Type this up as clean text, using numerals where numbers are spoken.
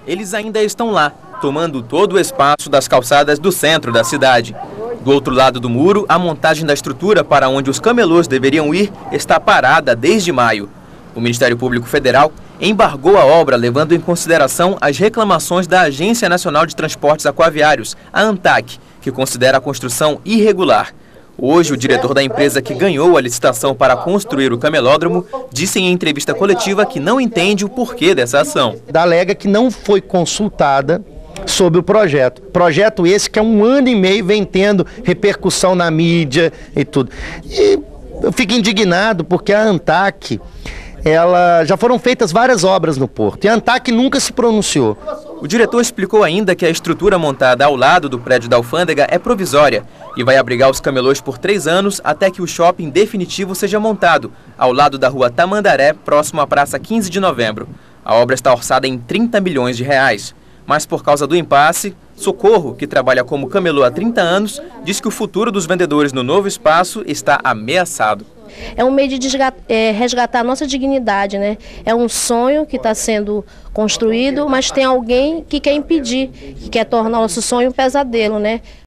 eles ainda estão lá, tomando todo o espaço das calçadas do centro da cidade. Do outro lado do muro, a montagem da estrutura para onde os camelôs deveriam ir está parada desde maio. O Ministério Público Federal embargou a obra, levando em consideração as reclamações da Agência Nacional de Transportes Aquaviários, a ANTAQ, que considera a construção irregular. Hoje, o diretor da empresa que ganhou a licitação para construir o camelódromo disse em entrevista coletiva que não entende o porquê dessa ação. Alega que não foi consultada sobre o projeto. Projeto esse que há 1 ano e meio vem tendo repercussão na mídia e tudo. E eu fico indignado porque a ANTAQ, já foram feitas várias obras no porto e a ANTAQ nunca se pronunciou. O diretor explicou ainda que a estrutura montada ao lado do prédio da alfândega é provisória e vai abrigar os camelôs por 3 anos até que o shopping definitivo seja montado, ao lado da rua Tamandaré, próximo à Praça 15 de Novembro. A obra está orçada em R$30 milhões. Mas por causa do impasse, Socorro, que trabalha como camelô há 30 anos, diz que o futuro dos vendedores no novo espaço está ameaçado. É um meio de resgatar a nossa dignidade, né? É um sonho que está sendo construído, mas tem alguém que quer impedir, que quer tornar o nosso sonho um pesadelo, né?